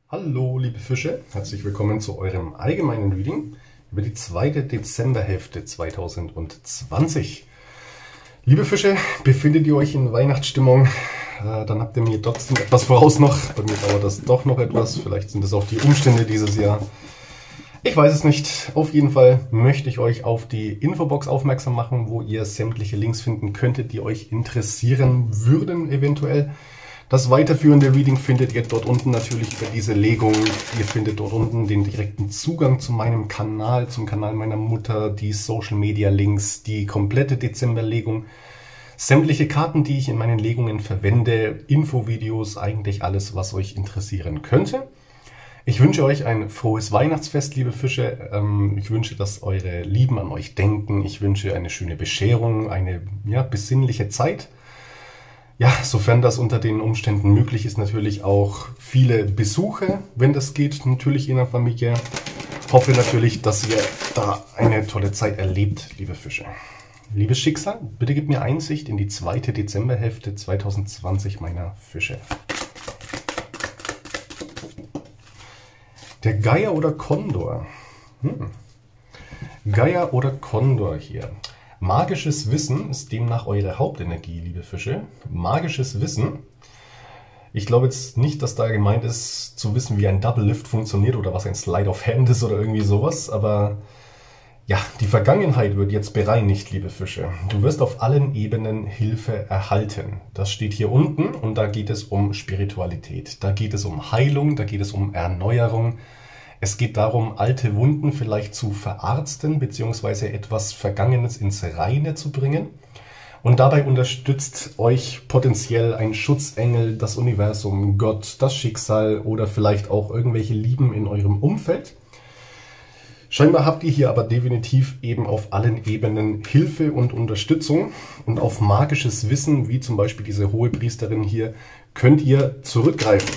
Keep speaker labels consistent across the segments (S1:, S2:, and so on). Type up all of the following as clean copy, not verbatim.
S1: Hallo liebe Fische, herzlich willkommen zu eurem allgemeinen Reading über die zweite Dezemberhälfte 2020. Liebe Fische, befindet ihr euch in Weihnachtsstimmung? Dann habt ihr mir trotzdem etwas voraus noch. Bei mir dauert das doch noch etwas, vielleicht sind es auch die Umstände dieses Jahr. Ich weiß es nicht. Auf jeden Fall möchte ich euch auf die Infobox aufmerksam machen, wo ihr sämtliche Links finden könntet, die euch interessieren würden eventuell. Das weiterführende Reading findet ihr dort unten natürlich über diese Legung. Ihr findet dort unten den direkten Zugang zu meinem Kanal, zum Kanal meiner Mutter, die Social Media Links, die komplette Dezemberlegung, sämtliche Karten, die ich in meinen Legungen verwende, Infovideos, eigentlich alles, was euch interessieren könnte. Ich wünsche euch ein frohes Weihnachtsfest, liebe Fische. Ich wünsche, dass eure Lieben an euch denken. Ich wünsche eine schöne Bescherung, eine besinnliche Zeit. Ja, sofern das unter den Umständen möglich ist, natürlich auch viele Besuche, wenn das geht, natürlich in der Familie. Hoffe natürlich, dass ihr da eine tolle Zeit erlebt, liebe Fische. Liebes Schicksal, bitte gib mir Einsicht in die zweite Dezemberhälfte 2020 meiner Fische. Der Geier oder Kondor? Geier oder Kondor hier. Magisches Wissen ist demnach eure Hauptenergie, liebe Fische. Magisches Wissen. Ich glaube jetzt nicht, dass da gemeint ist, zu wissen, wie ein Double Lift funktioniert oder was ein Slide of Hand ist oder irgendwie sowas. Aber ja, die Vergangenheit wird jetzt bereinigt, liebe Fische. Du wirst auf allen Ebenen Hilfe erhalten. Das steht hier unten und da geht es um Spiritualität. Da geht es um Heilung, da geht es um Erneuerung. Es geht darum, alte Wunden vielleicht zu verarzten bzw. etwas Vergangenes ins Reine zu bringen. Und dabei unterstützt euch potenziell ein Schutzengel, das Universum, Gott, das Schicksal oder vielleicht auch irgendwelche Lieben in eurem Umfeld. Scheinbar habt ihr hier aber definitiv eben auf allen Ebenen Hilfe und Unterstützung. Und auf magisches Wissen, wie zum Beispiel diese Hohepriesterin hier, könnt ihr zurückgreifen.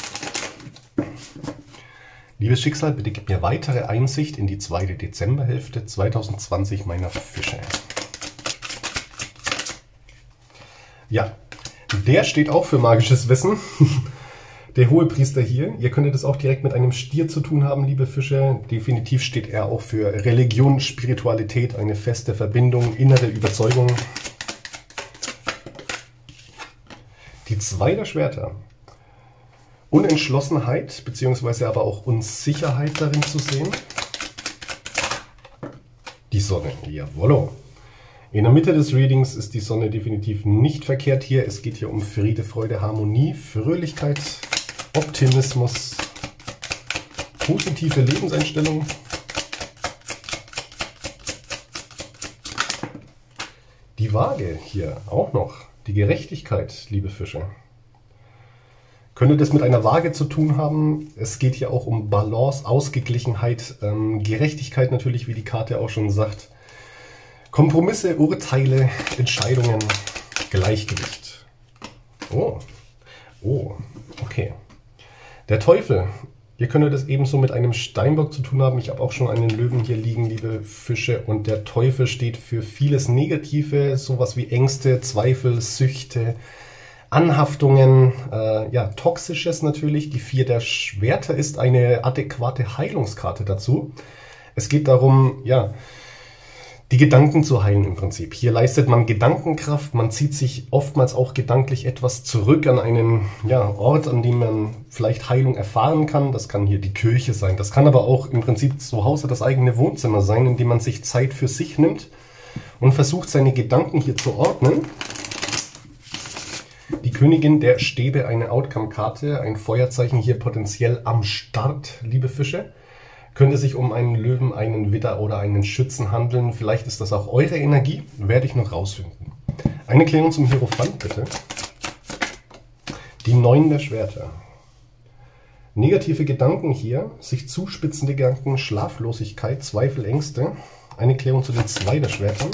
S1: Liebes Schicksal, bitte gib mir weitere Einsicht in die zweite Dezemberhälfte 2020 meiner Fische. Ja, der steht auch für magisches Wissen. Der Hohepriester hier. Ihr könntet es auch direkt mit einem Stier zu tun haben, liebe Fische. Definitiv steht er auch für Religion, Spiritualität, eine feste Verbindung, innere Überzeugung. Die zwei der Schwerter. Unentschlossenheit, beziehungsweise aber auch Unsicherheit darin zu sehen. Die Sonne, jawollo. In der Mitte des Readings ist die Sonne definitiv nicht verkehrt hier. Es geht hier um Friede, Freude, Harmonie, Fröhlichkeit, Optimismus, positive Lebenseinstellung. Die Waage hier auch noch, die Gerechtigkeit, liebe Fische. Könnte das mit einer Waage zu tun haben? Es geht hier auch um Balance, Ausgeglichenheit, Gerechtigkeit natürlich, wie die Karte auch schon sagt. Kompromisse, Urteile, Entscheidungen, Gleichgewicht. Oh, okay. Der Teufel. Ihr könntet es ebenso mit einem Steinbock zu tun haben. Ich habe auch schon einen Löwen hier liegen, liebe Fische. Und der Teufel steht für vieles Negative, sowas wie Ängste, Zweifel, Süchte, Anhaftungen, Toxisches natürlich. Die 4 der Schwerter ist eine adäquate Heilungskarte dazu. Es geht darum, die Gedanken zu heilen im Prinzip. Hier leistet man Gedankenkraft, man zieht sich oftmals auch gedanklich etwas zurück an einen Ort, an dem man vielleicht Heilung erfahren kann. Das kann hier die Kirche sein, das kann aber auch im Prinzip zu Hause das eigene Wohnzimmer sein, in dem man sich Zeit für sich nimmt und versucht, seine Gedanken hier zu ordnen. Die Königin der Stäbe, eine Outcome-Karte, ein Feuerzeichen hier potenziell am Start, liebe Fische. Könnte sich um einen Löwen, einen Widder oder einen Schützen handeln. Vielleicht ist das auch eure Energie, werde ich noch rausfinden. Eine Klärung zum Hierophant, bitte. Die 9 der Schwerter. Negative Gedanken hier, sich zuspitzende Gedanken, Schlaflosigkeit, Zweifel, Ängste. Eine Klärung zu den 2 der Schwertern.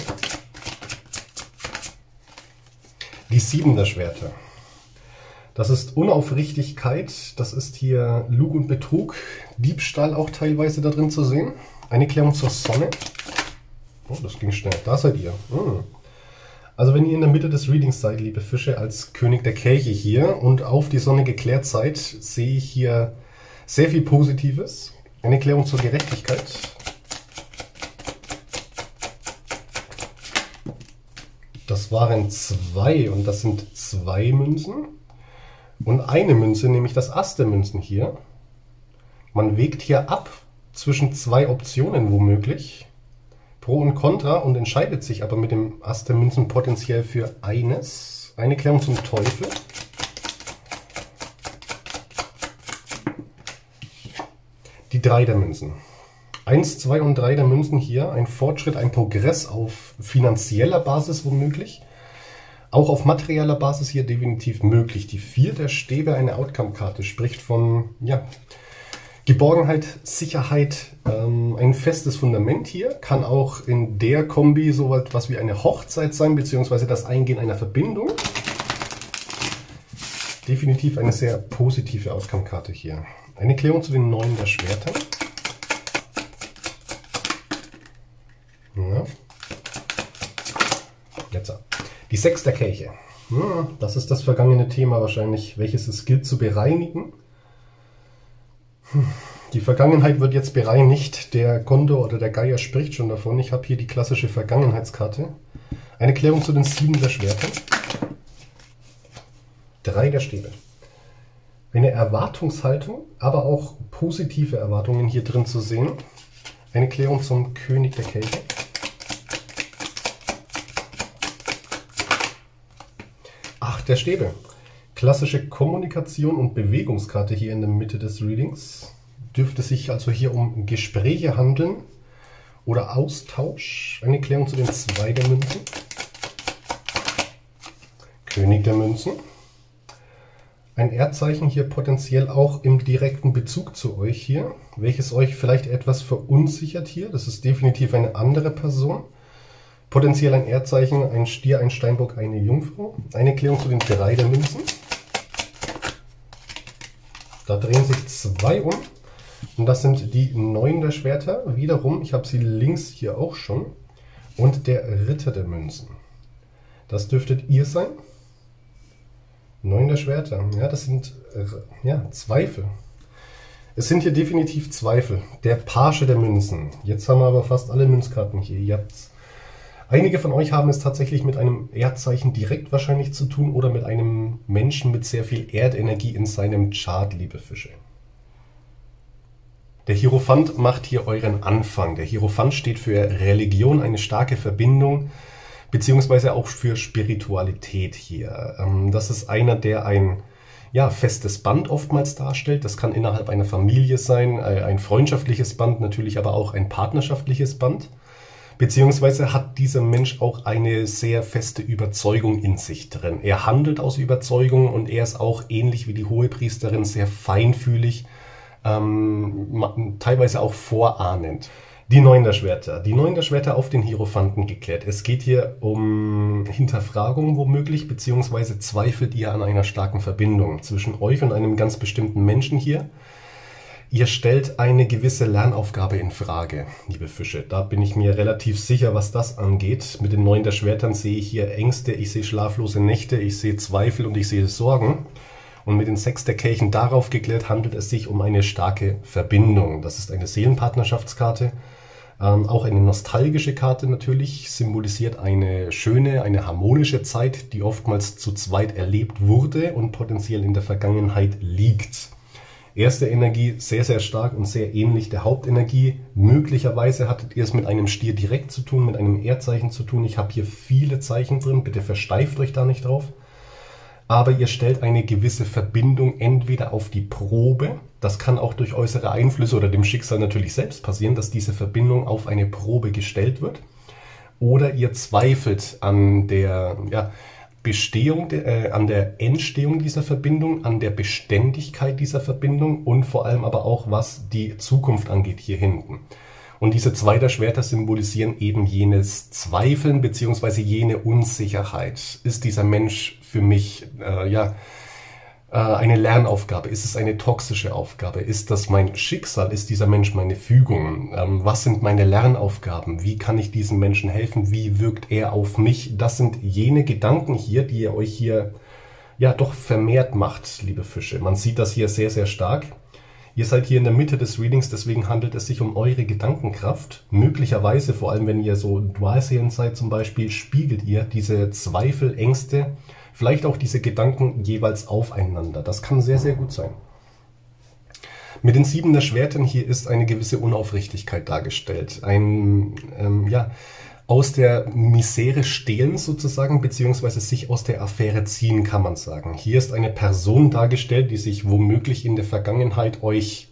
S1: Die 7 der Schwerter. Das ist Unaufrichtigkeit, das ist hier Lug und Betrug, Diebstahl auch teilweise da drin zu sehen. Eine Klärung zur Sonne. Oh, das ging schnell. Da seid ihr. Also wenn ihr in der Mitte des Readings seid, liebe Fische, als König der Kelche hier und auf die Sonne geklärt seid, sehe ich hier Sehr viel Positives. Eine Klärung zur Gerechtigkeit. Das waren 2 und das sind 2 Münzen. Und eine Münze, nämlich das Ass der Münzen hier. Man wägt hier ab zwischen 2 Optionen womöglich. Pro und Contra und entscheidet sich aber mit dem Ass der Münzen potenziell für eines. Eine Klärung zum Teufel. Die 3 der Münzen. 1, 2 und 3 der Münzen hier. Ein Fortschritt, ein Progress auf finanzieller Basis womöglich. Auch auf materieller Basis hier definitiv möglich. Die 4 der Stäbe, eine Outcome-Karte, spricht von ja, Geborgenheit, Sicherheit, ein festes Fundament hier. Kann auch in der Kombi so etwas wie eine Hochzeit sein, beziehungsweise das Eingehen einer Verbindung. Definitiv eine sehr positive Outcome-Karte hier. Eine Klärung zu den 9 der Schwerter. Ja. Jetzt die 6 der Kelche. Ja, das ist das vergangene Thema wahrscheinlich, welches es gilt zu bereinigen. Die Vergangenheit wird jetzt bereinigt. Der Kondor oder der Geier spricht schon davon. Ich habe hier die klassische Vergangenheitskarte. Eine Klärung zu den 7 der Schwerter. 3 der Stäbe. Eine Erwartungshaltung, aber auch positive Erwartungen hier drin zu sehen. Eine Klärung zum König der Kelche. 8 der Stäbe. Klassische Kommunikation und Bewegungskarte hier in der Mitte des Readings. Dürfte sich also hier um Gespräche handeln oder Austausch. Eine Klärung zu den 2 der Münzen. König der Münzen. Ein Erdzeichen hier potenziell auch im direkten Bezug zu euch hier, welches euch vielleicht etwas verunsichert hier. Das ist definitiv eine andere Person. Potenziell ein Erdzeichen, ein Stier, ein Steinbock, eine Jungfrau. Eine Klärung zu den 3 der Münzen. Da drehen sich 2 um. Und das sind die 9 der Schwerter. Wiederum, ich habe sie links hier auch schon. Und der Ritter der Münzen. Das dürftet ihr sein. 9 der Schwerter. Ja, das sind ja, Zweifel. Es sind hier definitiv Zweifel. Der Page der Münzen. Jetzt haben wir aber fast alle Münzkarten hier. Ihr habt's. Einige von euch haben es tatsächlich mit einem Erdzeichen direkt wahrscheinlich zu tun oder mit einem Menschen mit sehr viel Erdenergie in seinem Chart, liebe Fische. Der Hierophant macht hier euren Anfang. Der Hierophant steht für Religion, eine starke Verbindung, beziehungsweise auch für Spiritualität hier. Das ist einer, der ein ja, festes Band oftmals darstellt. Das kann innerhalb einer Familie sein, ein freundschaftliches Band, natürlich aber auch ein partnerschaftliches Band. Beziehungsweise hat dieser Mensch auch eine sehr feste Überzeugung in sich drin. Er handelt aus Überzeugung und er ist auch ähnlich wie die Hohepriesterin sehr feinfühlig, teilweise auch vorahnend. Die 9 der Schwerter. Die 9 der Schwerter auf den Hierophanten geklärt. Es geht hier um Hinterfragung womöglich, beziehungsweise zweifelt ihr an einer starken Verbindung zwischen euch und einem ganz bestimmten Menschen hier. Ihr stellt eine gewisse Lernaufgabe in Frage, liebe Fische. Da bin ich mir relativ sicher, was das angeht. Mit den 9 der Schwertern sehe ich hier Ängste, ich sehe schlaflose Nächte, ich sehe Zweifel und ich sehe Sorgen. Und mit den 6 der Kelchen darauf geklärt, handelt es sich um eine starke Verbindung. Das ist eine Seelenpartnerschaftskarte. Auch eine nostalgische Karte natürlich, symbolisiert eine schöne, eine harmonische Zeit, die oftmals zu zweit erlebt wurde und potenziell in der Vergangenheit liegt. Erste Energie sehr, sehr stark und sehr ähnlich der Hauptenergie. Möglicherweise hattet ihr es mit einem Stier direkt zu tun, mit einem Erdzeichen zu tun. Ich habe hier viele Zeichen drin, bitte versteift euch da nicht drauf. Aber ihr stellt eine gewisse Verbindung entweder auf die Probe, das kann auch durch äußere Einflüsse oder dem Schicksal natürlich selbst passieren, dass diese Verbindung auf eine Probe gestellt wird. Oder ihr zweifelt an der an der Entstehung dieser Verbindung, an der Beständigkeit dieser Verbindung und vor allem aber auch, was die Zukunft angeht hier hinten. Und diese 2 der Schwerter symbolisieren eben jenes Zweifeln bzw. jene Unsicherheit. Ist dieser Mensch für mich eine Lernaufgabe? Ist es eine toxische Aufgabe? Ist das mein Schicksal? Ist dieser Mensch meine Fügung? Was sind meine Lernaufgaben? Wie kann ich diesem Menschen helfen? Wie wirkt er auf mich? Das sind jene Gedanken hier, die ihr euch hier ja doch vermehrt macht, liebe Fische. Man sieht das hier sehr, sehr stark. Ihr seid hier in der Mitte des Readings, deswegen handelt es sich um eure Gedankenkraft. Möglicherweise, vor allem wenn ihr so dualsehend seid zum Beispiel, spiegelt ihr diese Zweifel, Ängste, vielleicht auch diese Gedanken jeweils aufeinander. Das kann sehr, sehr gut sein. Mit den 7 der Schwertern hier ist eine gewisse Unaufrichtigkeit dargestellt. Aus der Misere stehlen sozusagen, beziehungsweise sich aus der Affäre ziehen, kann man sagen. Hier ist eine Person dargestellt, die sich womöglich in der Vergangenheit euch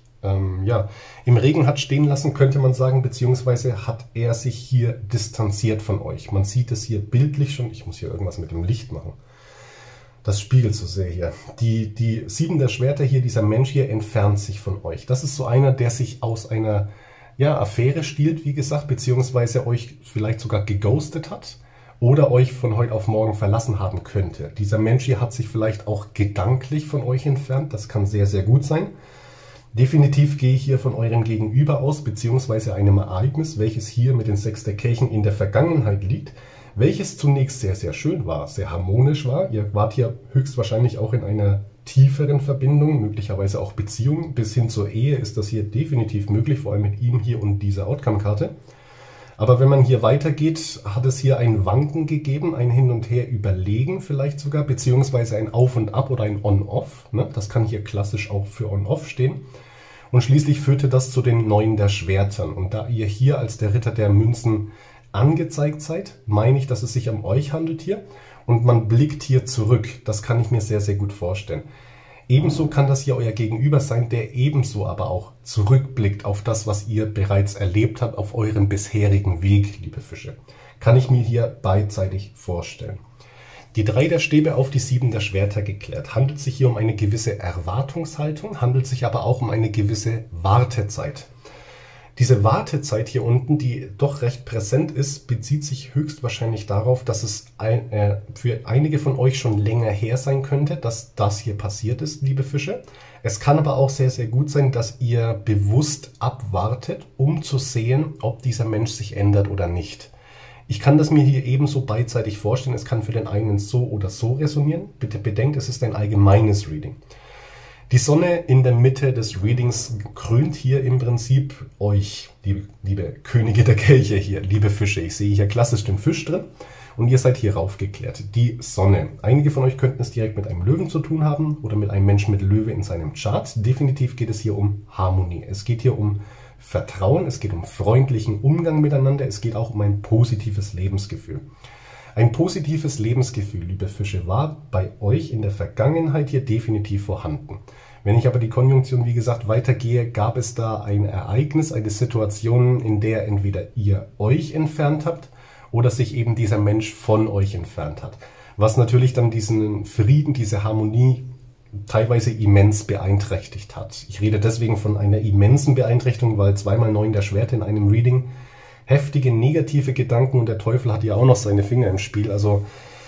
S1: im Regen hat stehen lassen, könnte man sagen, beziehungsweise hat er sich hier distanziert von euch. Man sieht es hier bildlich schon. Ich muss hier irgendwas mit dem Licht machen. Das spiegelt so sehr hier. Die 7 der Schwerter hier, dieser Mensch hier entfernt sich von euch. Das ist so einer, der sich aus einer Affäre stiehlt, wie gesagt, beziehungsweise euch vielleicht sogar geghostet hat oder euch von heute auf morgen verlassen haben könnte. Dieser Mensch hier hat sich vielleicht auch gedanklich von euch entfernt. Das kann sehr, sehr gut sein. Definitiv gehe ich hier von eurem Gegenüber aus, beziehungsweise einem Ereignis, welches hier mit den 6 der Kelchen in der Vergangenheit liegt, welches zunächst sehr, sehr schön war, sehr harmonisch war. Ihr wart hier höchstwahrscheinlich auch in einer tieferen Verbindung, möglicherweise auch Beziehung. Bis hin zur Ehe ist das hier definitiv möglich, vor allem mit ihm hier und dieser Outcome-Karte. Aber wenn man hier weitergeht, hat es hier ein Wanken gegeben, ein Hin und Her überlegen vielleicht sogar, beziehungsweise ein Auf und Ab oder ein On-Off. Das kann hier klassisch auch für On-Off stehen. Und schließlich führte das zu den 9 der Schwertern. Und da ihr hier als der Ritter der Münzen angezeigt seid, meine ich, dass es sich um euch handelt hier. Und man blickt hier zurück. Das kann ich mir sehr, sehr gut vorstellen. Ebenso kann das hier euer Gegenüber sein, der ebenso aber auch zurückblickt auf das, was ihr bereits erlebt habt auf eurem bisherigen Weg, liebe Fische. Kann ich mir hier beidseitig vorstellen. Die 3 der Stäbe auf die 7 der Schwerter geklärt. Handelt sich hier um eine gewisse Erwartungshaltung, handelt sich aber auch um eine gewisse Wartezeit. Diese Wartezeit hier unten, die doch recht präsent ist, bezieht sich höchstwahrscheinlich darauf, dass es für einige von euch schon länger her sein könnte, dass das hier passiert ist, liebe Fische. Es kann aber auch sehr, sehr gut sein, dass ihr bewusst abwartet, um zu sehen, ob dieser Mensch sich ändert oder nicht. Ich kann das mir hier ebenso beidseitig vorstellen. Es kann für den einen so oder so resonieren. Bitte bedenkt, es ist ein allgemeines Reading. Die Sonne in der Mitte des Readings krönt hier im Prinzip euch, liebe Könige der Kelche hier, liebe Fische. Ich sehe hier klassisch den Fisch drin und ihr seid hier raufgeklärt. Die Sonne. Einige von euch könnten es direkt mit einem Löwen zu tun haben oder mit einem Menschen mit Löwe in seinem Chart. Definitiv geht es hier um Harmonie. Es geht hier um Vertrauen, es geht um freundlichen Umgang miteinander, es geht auch um ein positives Lebensgefühl. Ein positives Lebensgefühl, liebe Fische, war bei euch in der Vergangenheit hier definitiv vorhanden. Wenn ich aber die Konjunktion, wie gesagt, weitergehe, gab es da ein Ereignis, eine Situation, in der entweder ihr euch entfernt habt oder sich eben dieser Mensch von euch entfernt hat. Was natürlich dann diesen Frieden, diese Harmonie teilweise immens beeinträchtigt hat. Ich rede deswegen von einer immensen Beeinträchtigung, weil 2x9 der Schwerter in einem Reading heftige negative Gedanken und der Teufel hat ja auch noch seine Finger im Spiel. Also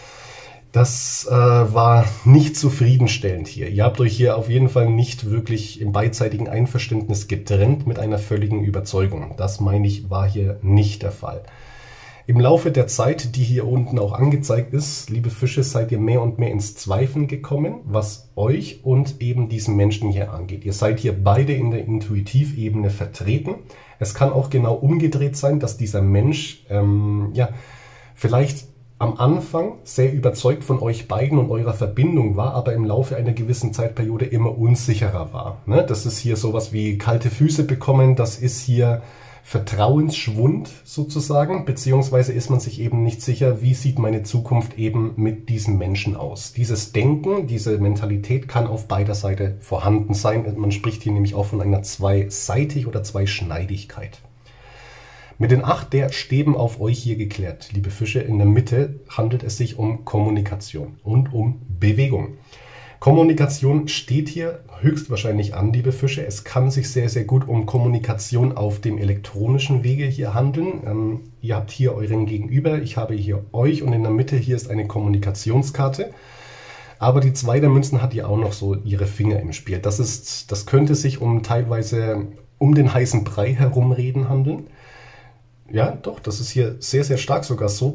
S1: das war nicht zufriedenstellend hier. Ihr habt euch hier auf jeden Fall nicht wirklich im beidseitigen Einverständnis getrennt mit einer völligen Überzeugung. Das meine ich, war hier nicht der Fall. Im Laufe der Zeit, die hier unten auch angezeigt ist, liebe Fische, seid ihr mehr und mehr ins Zweifeln gekommen, was euch und eben diesen Menschen hier angeht. Ihr seid hier beide in der Intuitivebene vertreten. Es kann auch genau umgedreht sein, dass dieser Mensch vielleicht am Anfang sehr überzeugt von euch beiden und eurer Verbindung war, aber im Laufe einer gewissen Zeitperiode immer unsicherer war. Das ist hier sowas wie kalte Füße bekommen, das ist hier Vertrauensschwund sozusagen, beziehungsweise ist man sich eben nicht sicher, wie sieht meine Zukunft eben mit diesem Menschen aus. Dieses Denken, diese Mentalität kann auf beider Seite vorhanden sein. Man spricht hier nämlich auch von einer Zweiseitig- oder Zweischneidigkeit. Mit den 8 der Stäben auf euch hier geklärt, liebe Fische, in der Mitte handelt es sich um Kommunikation und um Bewegung. Kommunikation steht hier höchstwahrscheinlich an, liebe Fische. Es kann sich sehr, sehr gut um Kommunikation auf dem elektronischen Wege hier handeln. Ihr habt hier euren Gegenüber, ich habe hier euch und in der Mitte hier ist eine Kommunikationskarte. Aber die 2 der Münzen hat hier auch noch so ihre Finger im Spiel. Das könnte sich teilweise um den heißen Brei herumreden handeln. Ja, doch, das ist hier sehr, sehr stark sogar so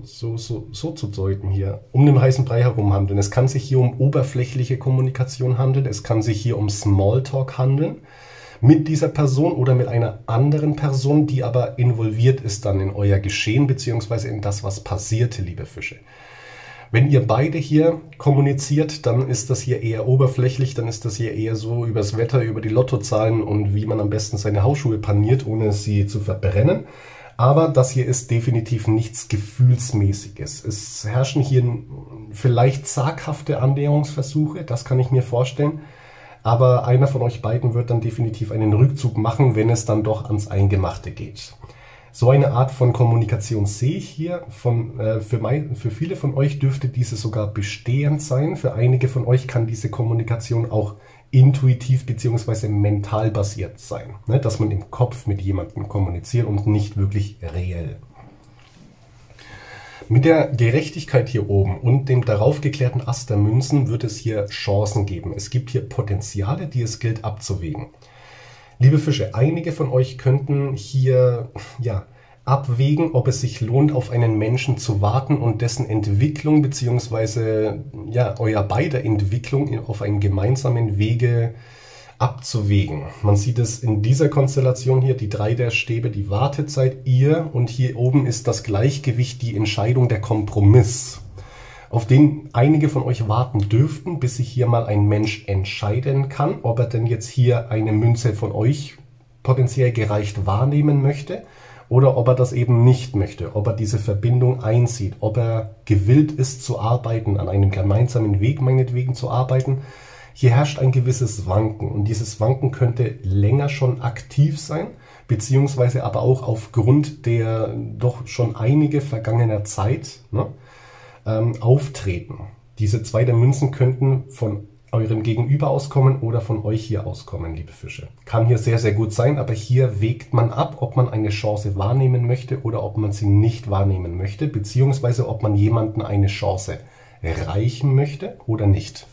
S1: zu deuten hier. Um den heißen Brei herum handeln. Es kann sich hier um oberflächliche Kommunikation handeln. Es kann sich hier um Smalltalk handeln. mit dieser Person oder mit einer anderen Person, die aber involviert ist dann in euer Geschehen beziehungsweise in das, was passierte, liebe Fische. Wenn ihr beide hier kommuniziert, dann ist das hier eher oberflächlich, dann ist das hier eher so übers Wetter, über die Lottozahlen und wie man am besten seine Hausschuhe paniert, ohne sie zu verbrennen. Aber das hier ist definitiv nichts Gefühlsmäßiges. Es herrschen hier vielleicht zaghafte Annäherungsversuche, das kann ich mir vorstellen. Aber einer von euch beiden wird dann definitiv einen Rückzug machen, wenn es dann doch ans Eingemachte geht. So eine Art von Kommunikation sehe ich hier. Für viele von euch dürfte diese sogar bestehend sein. Für einige von euch kann diese Kommunikation auch intuitiv bzw. mental basiert sein. Dass man im Kopf mit jemandem kommuniziert und nicht wirklich reell. Mit der Gerechtigkeit hier oben und dem darauf geklärten Ass der Münzen wird es hier Chancen geben. Es gibt hier Potenziale, die es gilt abzuwägen. Liebe Fische, einige von euch könnten hier abwägen, ob es sich lohnt, auf einen Menschen zu warten und dessen Entwicklung bzw. euer beider Entwicklung auf einen gemeinsamen Wege abzuwägen. Man sieht es in dieser Konstellation hier, die 3 der Stäbe, die Wartezeit, ihr, und hier oben ist das Gleichgewicht, die Entscheidung, der Kompromiss, auf den einige von euch warten dürften, bis sich hier mal ein Mensch entscheiden kann, ob er denn jetzt hier eine Münze von euch potenziell gereicht wahrnehmen möchte oder ob er das eben nicht möchte, ob er diese Verbindung einsieht, ob er gewillt ist zu arbeiten, an einem gemeinsamen Weg meinetwegen zu arbeiten. Hier herrscht ein gewisses Wanken und dieses Wanken könnte länger schon aktiv sein, beziehungsweise aber auch aufgrund der doch schon einige vergangener Zeit auftreten. Diese 2 der Münzen könnten von eurem Gegenüber auskommen oder von euch hier auskommen, liebe Fische. Kann hier sehr, sehr gut sein, aber hier wägt man ab, ob man eine Chance wahrnehmen möchte oder ob man sie nicht wahrnehmen möchte, beziehungsweise ob man jemanden eine Chance reichen möchte oder nicht.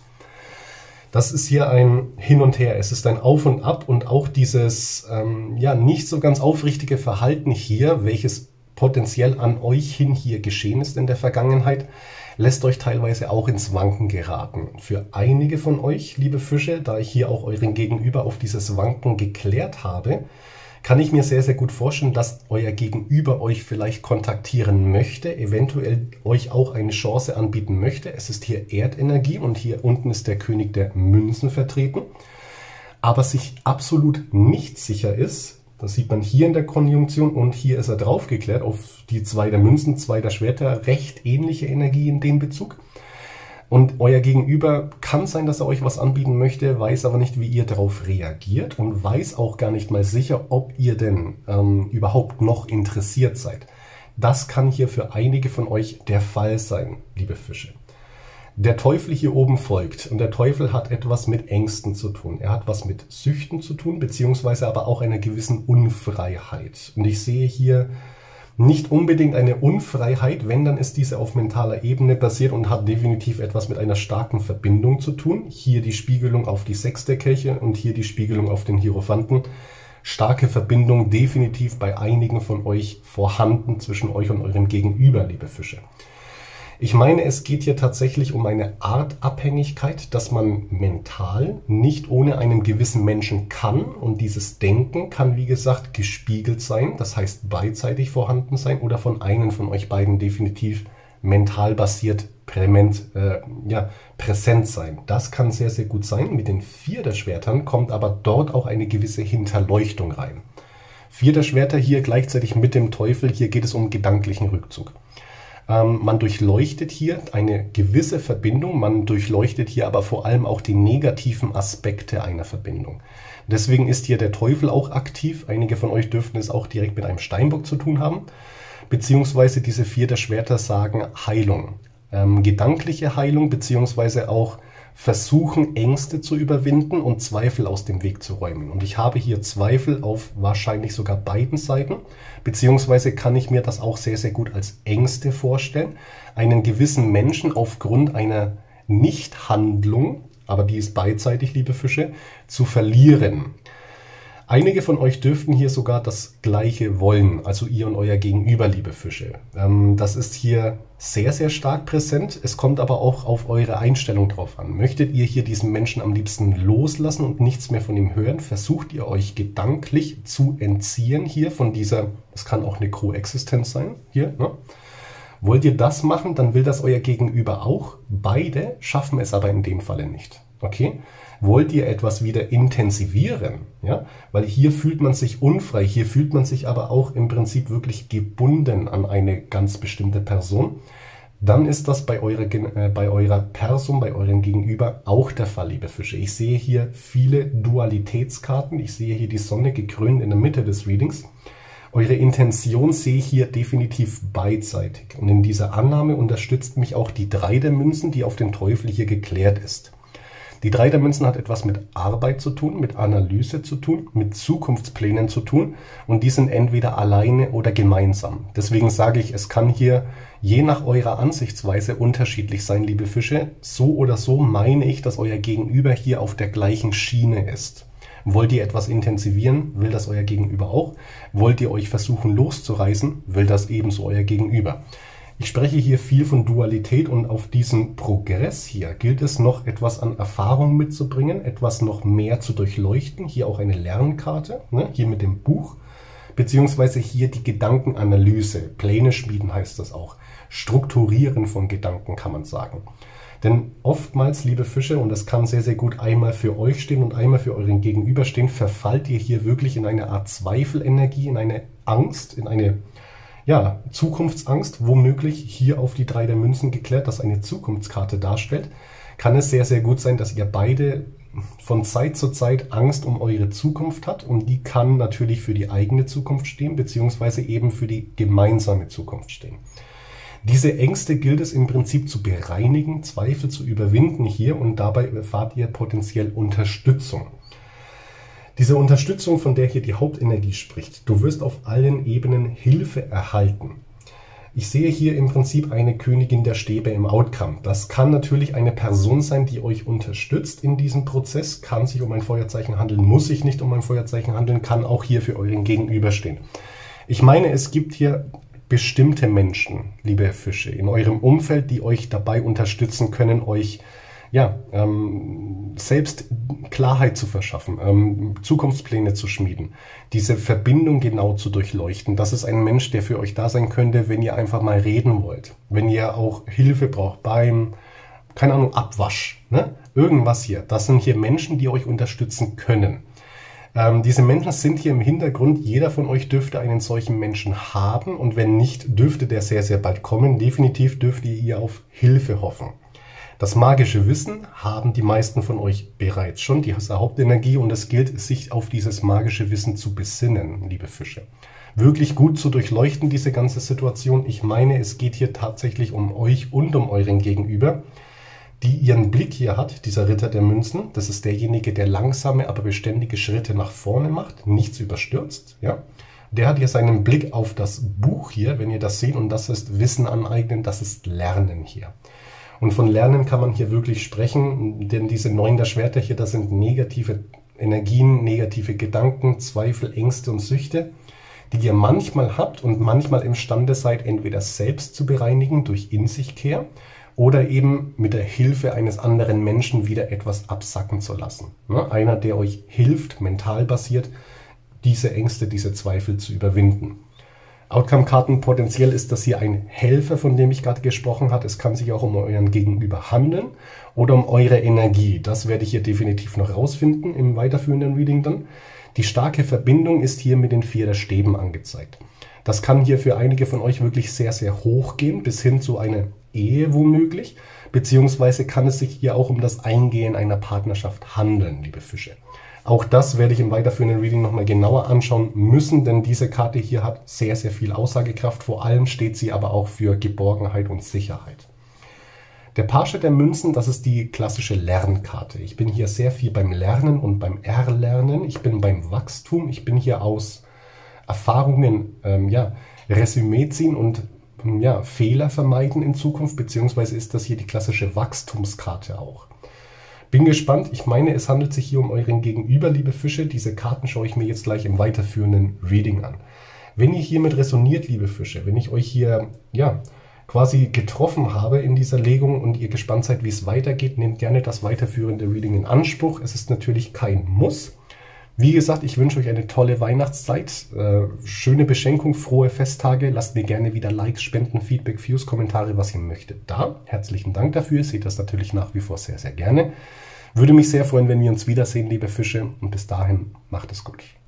S1: Das ist hier ein Hin und Her. Es ist ein Auf und Ab und auch dieses nicht so ganz aufrichtige Verhalten hier, welches potenziell an euch hin hier geschehen ist in der Vergangenheit, lässt euch teilweise auch ins Wanken geraten. Für einige von euch, liebe Fische, da ich hier auch euren Gegenüber auf dieses Wanken geklärt habe, kann ich mir sehr, sehr gut vorstellen, dass euer Gegenüber euch vielleicht kontaktieren möchte, eventuell euch auch eine Chance anbieten möchte. Es ist hier Erdenergie und hier unten ist der König der Münzen vertreten, aber sich absolut nicht sicher ist. Das sieht man hier in der Konjunktion und hier ist er drauf geklärt auf die 2 der Münzen, 2 der Schwerter, recht ähnliche Energie in dem Bezug. Und euer Gegenüber kann sein, dass er euch was anbieten möchte, weiß aber nicht, wie ihr darauf reagiert und weiß auch gar nicht mal sicher, ob ihr denn überhaupt noch interessiert seid. Das kann hier für einige von euch der Fall sein, liebe Fische. Der Teufel hier oben folgt und der Teufel hat etwas mit Ängsten zu tun. Er hat was mit Süchten zu tun, beziehungsweise aber auch einer gewissen Unfreiheit. Und ich sehe hier nicht unbedingt eine Unfreiheit, wenn, dann ist diese auf mentaler Ebene basiert und hat definitiv etwas mit einer starken Verbindung zu tun. Hier die Spiegelung auf die 6 der Kelche und hier die Spiegelung auf den Hierophanten. Starke Verbindung definitiv bei einigen von euch vorhanden zwischen euch und eurem Gegenüber, liebe Fische. Ich meine, es geht hier tatsächlich um eine Art Abhängigkeit, dass man mental nicht ohne einen gewissen Menschen kann. Und dieses Denken kann, wie gesagt, gespiegelt sein. Das heißt, beidseitig vorhanden sein oder von einem von euch beiden definitiv mental basiert präsent sein. Das kann sehr, sehr gut sein. Mit den 4 der Schwertern kommt aber dort auch eine gewisse Hinterleuchtung rein. 4 der Schwerter hier gleichzeitig mit dem Teufel. Hier geht es um gedanklichen Rückzug. Man durchleuchtet hier eine gewisse Verbindung, man durchleuchtet hier aber vor allem auch die negativen Aspekte einer Verbindung. Deswegen ist hier der Teufel auch aktiv. Einige von euch dürften es auch direkt mit einem Steinbock zu tun haben. Beziehungsweise diese 4 der Schwerter sagen Heilung. Gedankliche Heilung, beziehungsweise auch versuchen, Ängste zu überwinden und Zweifel aus dem Weg zu räumen. Und ich habe hier Zweifel auf wahrscheinlich sogar beiden Seiten, beziehungsweise kann ich mir das auch sehr, sehr gut als Ängste vorstellen, einen gewissen Menschen aufgrund einer Nichthandlung, aber die ist beidseitig, liebe Fische, zu verlieren. Einige von euch dürften hier sogar das Gleiche wollen, also ihr und euer Gegenüber, liebe Fische. Das ist hier sehr, sehr stark präsent. Es kommt aber auch auf eure Einstellung drauf an. Möchtet ihr hier diesen Menschen am liebsten loslassen und nichts mehr von ihm hören? Versucht ihr euch gedanklich zu entziehen hier von dieser, das kann auch eine Koexistenz sein, hier, ne? Wollt ihr das machen, dann will das euer Gegenüber auch. Beide schaffen es aber in dem Falle nicht. Okay? Wollt ihr etwas wieder intensivieren? Ja? Weil hier fühlt man sich unfrei, hier fühlt man sich aber auch im Prinzip wirklich gebunden an eine ganz bestimmte Person. Dann ist das bei eurer Person, bei eurem Gegenüber auch der Fall, liebe Fische. Ich sehe hier viele Dualitätskarten. Ich sehe hier die Sonne gekrönt in der Mitte des Readings. Eure Intention sehe ich hier definitiv beidseitig. Und in dieser Annahme unterstützt mich auch die 3 der Münzen, die auf den Teufel hier geklärt ist. Die 3 der Münzen hat etwas mit Arbeit zu tun, mit Analyse zu tun, mit Zukunftsplänen zu tun. Und die sind entweder alleine oder gemeinsam. Deswegen sage ich, es kann hier je nach eurer Ansichtsweise unterschiedlich sein, liebe Fische. So oder so meine ich, dass euer Gegenüber hier auf der gleichen Schiene ist. Wollt ihr etwas intensivieren, will das euer Gegenüber auch. Wollt ihr euch versuchen loszureißen, will das ebenso euer Gegenüber. Ich spreche hier viel von Dualität und auf diesen Progress hier gilt es noch etwas an Erfahrung mitzubringen, etwas noch mehr zu durchleuchten. Hier auch eine Lernkarte, ne? Hier mit dem Buch, beziehungsweise hier die Gedankenanalyse. Pläne schmieden heißt das auch. Strukturieren von Gedanken kann man sagen. Denn oftmals, liebe Fische, und das kann sehr, sehr gut einmal für euch stehen und einmal für euren Gegenüber stehen, verfallt ihr hier wirklich in eine Art Zweifelenergie, in eine Angst, in eine Zukunftsangst, womöglich hier auf die 3 der Münzen geklärt, das eine Zukunftskarte darstellt, kann es sehr, sehr gut sein, dass ihr beide von Zeit zu Zeit Angst um eure Zukunft habt und die kann natürlich für die eigene Zukunft stehen, beziehungsweise eben für die gemeinsame Zukunft stehen. Diese Ängste gilt es im Prinzip zu bereinigen, Zweifel zu überwinden hier und dabei erfahrt ihr potenziell Unterstützung. Diese Unterstützung, von der hier die Hauptenergie spricht, du wirst auf allen Ebenen Hilfe erhalten. Ich sehe hier im Prinzip eine Königin der Stäbe im Outcome. Das kann natürlich eine Person sein, die euch unterstützt in diesem Prozess, kann sich um ein Feuerzeichen handeln, muss sich nicht um ein Feuerzeichen handeln, kann auch hier für euren Gegenüber stehen. Ich meine, es gibt hier bestimmte Menschen, liebe Fische, in eurem Umfeld, die euch dabei unterstützen können, euch selbst Klarheit zu verschaffen, Zukunftspläne zu schmieden, diese Verbindung genau zu durchleuchten. Das ist ein Mensch, der für euch da sein könnte, wenn ihr einfach mal reden wollt, wenn ihr auch Hilfe braucht beim, keine Ahnung, Abwasch, ne? Irgendwas hier. Das sind hier Menschen, die euch unterstützen können. Diese Menschen sind hier im Hintergrund. Jeder von euch dürfte einen solchen Menschen haben und wenn nicht, dürfte der sehr, sehr bald kommen. Definitiv dürft ihr hier auf Hilfe hoffen. Das magische Wissen haben die meisten von euch bereits schon, die Hauptenergie und es gilt, sich auf dieses magische Wissen zu besinnen, liebe Fische. Wirklich gut zu durchleuchten, diese ganze Situation. Ich meine, es geht hier tatsächlich um euch und um euren Gegenüber, die ihren Blick hier hat, dieser Ritter der Münzen. Das ist derjenige, der langsame, aber beständige Schritte nach vorne macht, nichts überstürzt. Ja? Der hat hier seinen Blick auf das Buch hier, wenn ihr das seht, und das ist Wissen aneignen, das ist Lernen hier. Und von Lernen kann man hier wirklich sprechen, denn diese 9 der Schwerter hier, das sind negative Energien, negative Gedanken, Zweifel, Ängste und Süchte, die ihr manchmal habt und manchmal imstande seid, entweder selbst zu bereinigen durch In-sich-Kehr oder eben mit der Hilfe eines anderen Menschen wieder etwas absacken zu lassen. Einer, der euch hilft, mental basiert, diese Ängste, diese Zweifel zu überwinden. Outcome-Karten, potenziell ist das hier ein Helfer, von dem ich gerade gesprochen habe. Es kann sich auch um euren Gegenüber handeln oder um eure Energie. Das werde ich hier definitiv noch rausfinden im weiterführenden Reading dann. Die starke Verbindung ist hier mit den 4 der Stäben angezeigt. Das kann hier für einige von euch wirklich sehr, sehr hoch gehen, bis hin zu einer Ehe womöglich, beziehungsweise kann es sich hier auch um das Eingehen einer Partnerschaft handeln, liebe Fische. Auch das werde ich im weiterführenden Reading nochmal genauer anschauen müssen, denn diese Karte hier hat sehr, sehr viel Aussagekraft. Vor allem steht sie aber auch für Geborgenheit und Sicherheit. Der Page der Münzen, das ist die klassische Lernkarte. Ich bin hier sehr viel beim Lernen und beim Erlernen. Ich bin beim Wachstum. Ich bin hier aus Erfahrungen Resümee ziehen und Fehler vermeiden in Zukunft, beziehungsweise ist das hier die klassische Wachstumskarte auch. Bin gespannt. Ich meine, es handelt sich hier um euren Gegenüber, liebe Fische. Diese Karten schaue ich mir jetzt gleich im weiterführenden Reading an. Wenn ihr hiermit resoniert, liebe Fische, wenn ich euch hier, ja, quasi getroffen habe in dieser Legung und ihr gespannt seid, wie es weitergeht, nehmt gerne das weiterführende Reading in Anspruch. Es ist natürlich kein Muss. Wie gesagt, ich wünsche euch eine tolle Weihnachtszeit, schöne Beschenkung, frohe Festtage. Lasst mir gerne wieder Likes, Spenden, Feedback, Views, Kommentare, was ihr möchtet da. Herzlichen Dank dafür. Ihr seht das natürlich nach wie vor sehr, sehr gerne. Würde mich sehr freuen, wenn wir uns wiedersehen, liebe Fische. Und bis dahin, macht es gut.